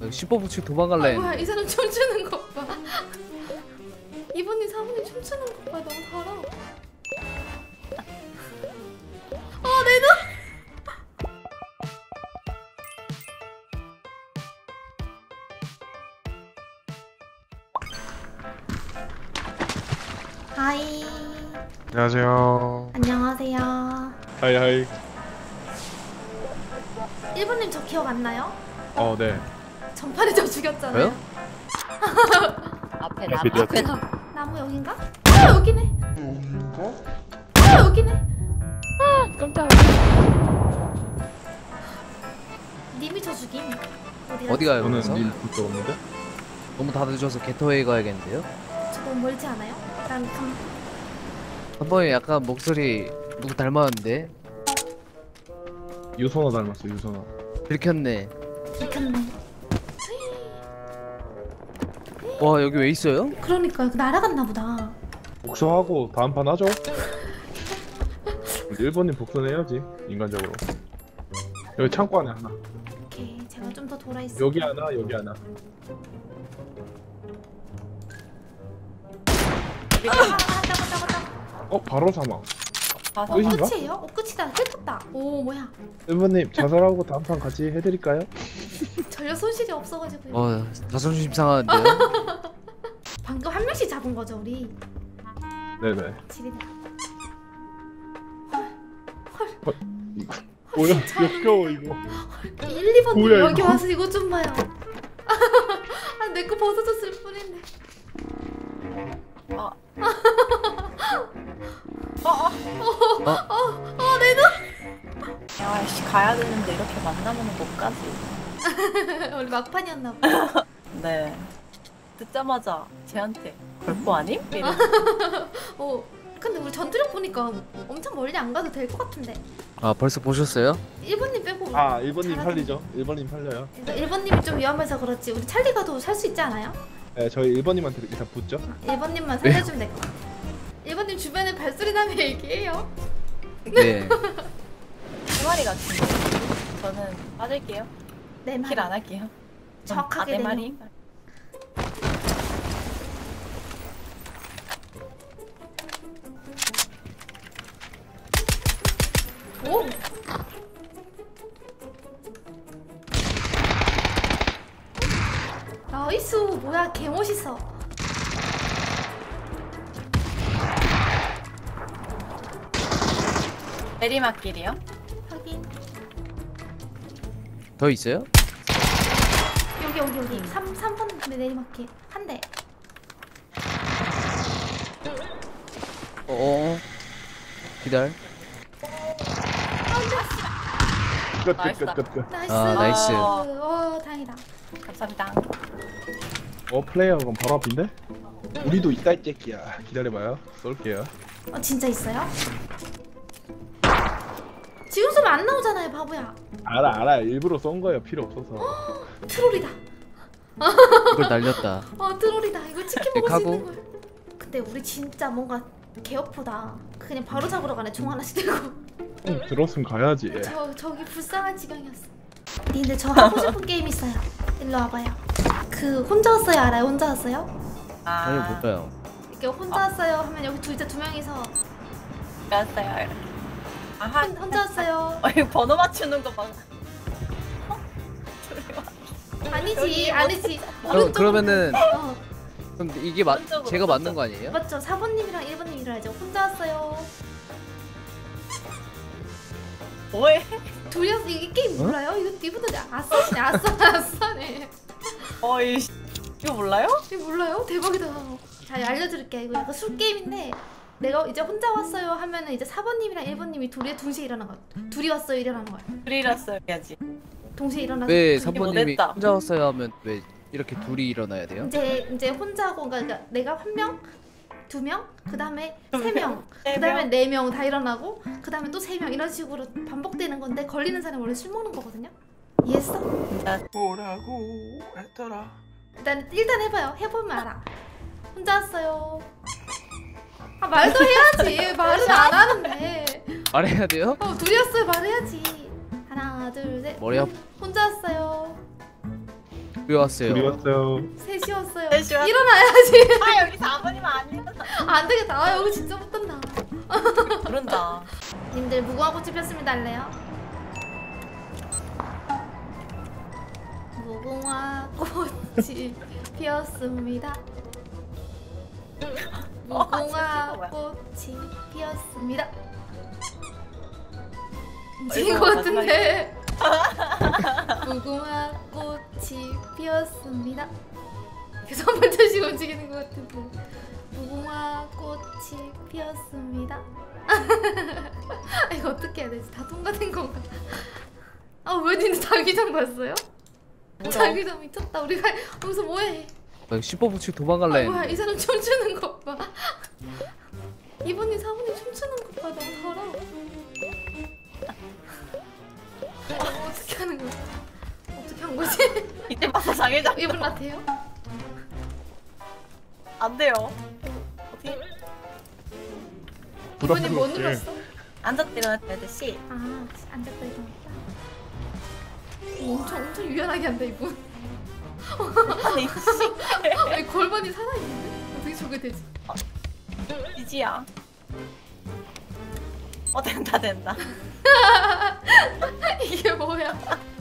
10번 도망갈래. 뭐야 이 사람 춤추는 거 봐. 이분이 사모님 춤추는 거 봐. 너무 달아. 내 눈. 하이. 안녕하세요. 안녕하세요. 하이. 1번님 저 기억 안 나요? 네. 전판에 저 죽였잖아요. 왜요? 앞에 앞에 나무 앞에 나무. 나무 나무 여긴가? 여기네. 여기네. 깜짝이야. 님이 저 죽임. 어디 가요? 저는 그래서? 일 볼게 없는데? 너무 다 늦어서 게터웨이 가야겠는데요? 저 너무 멀지 않아요? 일단 한 번에 약간 목소리 누구 닮았는데? 유선아 닮았어, 유선아. 들켰네. 들켰네. 와 여기 왜 있어요? 그러니까 날아갔나 보다. 복수하고 다음 판 하죠? 1번님 복수는 해야지, 인간적으로. 여기 창고 안에 하나. 오케이, 제가 좀 더 돌아 있어. 여기 하나, 여기 하나. 바로 사망. 끝인가? 끝이에요? 끝이다. 헬떴다. 오, 뭐야? 1번님 자살하고 다음 판 같이 해드릴까요? 전혀 손실이 없어가지고요. 자존심 상하는데요? 방금 한 명씩 잡은 거죠, 우리? 네네. 지리네. 이거 뭐야? 역겨워 이거. 1, 2번 뭐야, 여기 이거? 와서 이거 좀 봐요. 내 거 벗어졌을 뿐인데. 내 눈! 야씨 가야 되는데 이렇게 만나면 못 가지. 우리 막판이었나 봐. 네. 듣자마자 쟤한테 걸보 아님? 이러면서. 근데 우리 전투력 보니까 엄청 멀리 안 가도 될 것 같은데. 아 벌써 보셨어요? 1번님 빼고. 1번님 잘하던데. 살리죠? 1번님 살려요. 그러니까 1번님이 좀 위험해서 그렇지. 우리 찰리 가도 살 수 있지 않아요? 네, 저희 1번님한테 일단 붙죠? 1번님만 살려주면 될 것 같아. 1번님 주변에 발소리 나면 얘기해요. 네. 세 마리 같은데. 저는 빠질게요. 네 마리. 킬 안 할게요. 정확하게 네 네 마리. 오! 나이스! 뭐야 개 멋있어. 내리막길이요? 확인. 더 있어요? 여기 3번 내리막길 한 대. 기다려. 나이스다. 끝. 나이스. 나이스. 다행이다. 감사합니다. 플레이어 그럼 바로 앞인데? 우리도 있다 이 새끼야. 기다려봐요. 쏠게요. 진짜 있어요? 지금 쏘면 안 나오잖아요, 바보야. 알아. 일부러 쏜 거예요. 필요 없어서. 트롤이다. 이걸 날렸다. 트롤이다. 이거 치킨 먹을 수 카고? 있는 걸. 근데 우리 진짜 뭔가 개업보다 그냥 바로 잡으러 가네. 총 하나씩 들고. 들었으면 가야지. 저기 불쌍한 지경이었어. 근데 저 하고 싶은 게임 있어요. 일로 와봐요. 그 혼자 왔어요 알아요? 혼자 왔어요? 아니 몰라요. 이렇게 혼자 왔어요 하면 여기 진짜 두 명이서 알았어요. 아하. 혼자 왔어요. 이거 번호 맞추는 거 봐. 아니지. 그러면은 어, 그럼 이게 오른쪽으로, 제가 맞는 오른쪽. 거 아니에요? 맞죠? 4번님이랑 1번님 일어나죠. 혼자 왔어요. 뭐해? 둘이서 이게 게임 몰라요? 이분들 아싸시네. 아싸네. 어이 이거 몰라요? 이거 몰라요? 대박이다. 자 알려드릴게요. 이거 약간 술 게임인데 내가 이제 혼자 왔어요 하면은 이제 4번님이랑 1번님이 동시에 일어나는 거야. 둘이 왔어요 일어나는 거야. 둘이랐어요 해야지. 동시에 일어나서 왜 이게 3번님이 못했다. 혼자 왔어요 하면 왜 이렇게 둘이 일어나야 돼요? 이제 혼자 하고 그러니까 내가 한 명, 두 명, 그 다음에 두 세 명, 세 그 다음에 명. 네 명 다 일어나고 그 다음에 또 세 명 이런 식으로 반복되는 건데 걸리는 사람이 원래 술 먹는 거거든요. 이해했어? 뭐라고 했더라. 일단 해봐요. 해보면 알아. 혼자 왔어요. 말도 해야지. 말은 안 하는데. 말해야 돼요? 둘이 왔어요 말해야지. 하나 둘 셋. 머리 아프. 혼자 왔어요. 왜 왔어요? 둘이 왔어요. 셋이 왔어요. 셋이 왔- 일어나야지. 아 여기 4번이면 안 일어나. 안 되겠다. 아 여기 진짜 못한다. 그런다. 님들 무궁화 꽃이 폈습니다 할래요? 무궁화 꽃이 피었습니다. 무궁화 꽃이 피었습니다. 움직인 것 같은데. 무궁화 꽃이 피었습니다. 계속 한 번씩 움직이는 것 같은데. 무궁화 꽃이 피었습니다. 이거 어떻게 해야 되지? 다 통과된 건가? 왜 니네 자기장 봤어요? 자기장 미쳤다. 우리가 여기서 뭐해? 나 15분씩 도망갈래 뭐야 했는데. 이 사람 춤추는 것 봐. 이분이 사모님 춤추는 것 봐. 너무 달아. 어떻게 하는 거야? 어떻게 한 거지? 이때 봐서 장애장. 이분 같아요? 안 돼요. 어떻게? 이분이 뭐 눌렀어? 앉았다 일어났다 듯이. 아 앉았다 일어났다. 엄청 유연하게 한다 이분. 아니 씨. 아니 골반이 살아있는데? 어떻게 저게 되지? 이지야. 된다. 이게 뭐야?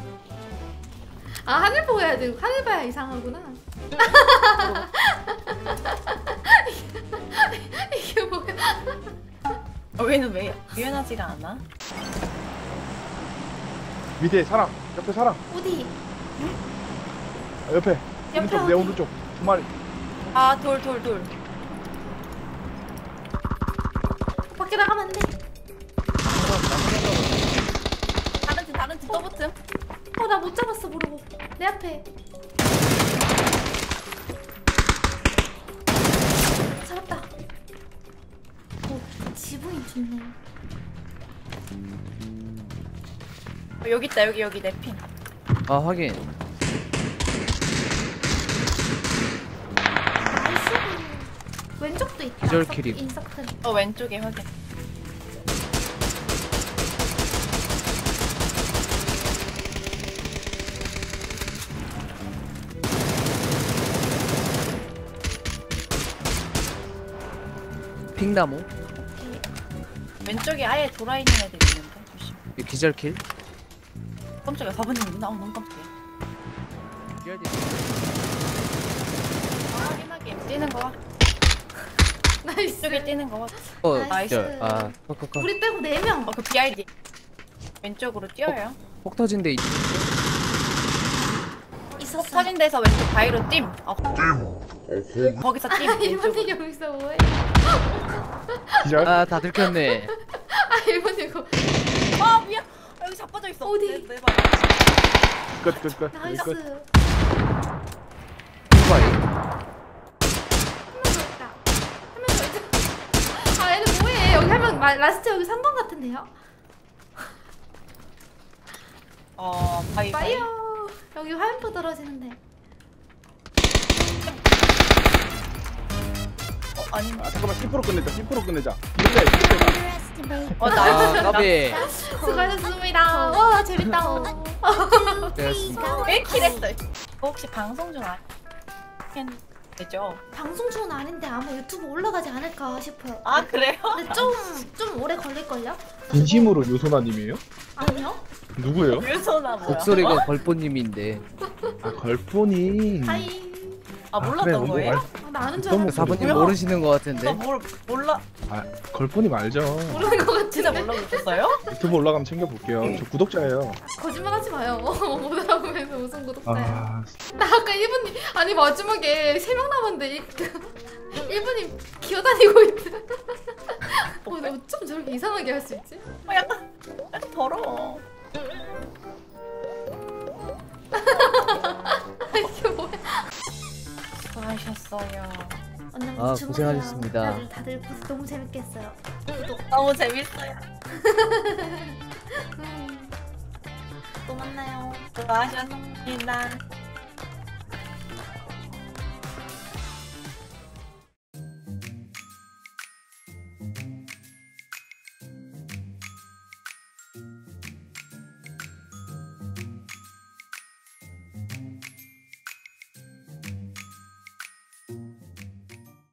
아 하늘 보고 해야 돼. 하늘 봐야 이상하구나. 이게 뭐야? 얘는 왜 유연하지가 않아? 밑에 사람. 옆에 사람. 어디? 아, 옆에. 옆에 오른쪽 내 어디? 오른쪽. 두 마리. 아 돌. 밖에 나가면 안 돼. 다른 팀 더버튼. 나 못 잡았어 모르고. 내 앞에. 잡았다. 지붕이 좋네. 여기 있다 여기 내 핀. 아 확인. 나이스. 왼쪽도 있다. 기절 킬이고. 인서클. 왼쪽에 확인. 핑나무. 왼쪽에 아예 돌아 있는 애들 있는데 조심. 이 기절킬. 깜짝이야 4번님 너무 깜짝이야. 확인하게 뛰는 거 봐. 나이스. 이쪽에 뛰는 거 봐. 나이스. 기절. 아 컷. 우리 빼고 4명. 그 BRD 왼쪽으로 뛰어요. 폭 터진 데 있. 있었어. 터진 데서 왼쪽 바위로 띵. 거기서 띵. 일본이 여기서 뭐해? 기절. 다 들켰네. 일본이 이거. 미안. 여기 자빠져 있어. 어디? 내 발. 끝. 나이스. 끝. 후바이. 한명 더 있다. 얘는 뭐해? 여기 한 명 라스트 여기 3번 같은데요? 바위. 파이어. 여기 화염포 떨어지는데. 아닌가? 잠깐만 10% 끝내자. 이렇게. 나이스. 까비. 수고하셨습니다. 와 재밌다. 됐습니다. 1킬 했어. 혹시 방송 중 되죠? 방송 중은 아닌데 아마 유튜브 올라가지 않을까 싶어요. 아 그래요? 근데 좀 오래 걸릴걸요? 진심으로 유소나님이에요? 아니요? 누구예요? 유소나 뭐야? 목소리가 걸포님인데. 아 걸폰이. 하이. 몰랐던 그래, 뭔가 거예요? 나 아는 줄 너무 알았어. 4번님 뭐야? 모르시는 것 같은데. 나 몰라. 아 걸폰이 알죠. 모르는 것 같은데. 진짜 몰라 보셨어요? 유튜브 올라가면 챙겨볼게요. 저 구독자예요. 거짓말 하지 마요. 못 알아보면서 우승 구독자예요. 아 나 아까 1분님 아니 마지막에 3명 남았는데 1분님 기어다니고 있대. 나 어쩜 저렇게 이상하게 할 수 있지? 약간 더러워. 이게 뭐야? 수고하셨어요. 언니 아, 주무세요. 고생하셨습니다. 다들 너무 재밌게 했어요. 구독. 너무 재밌어요. 또 만나요. 수고하셨습니다.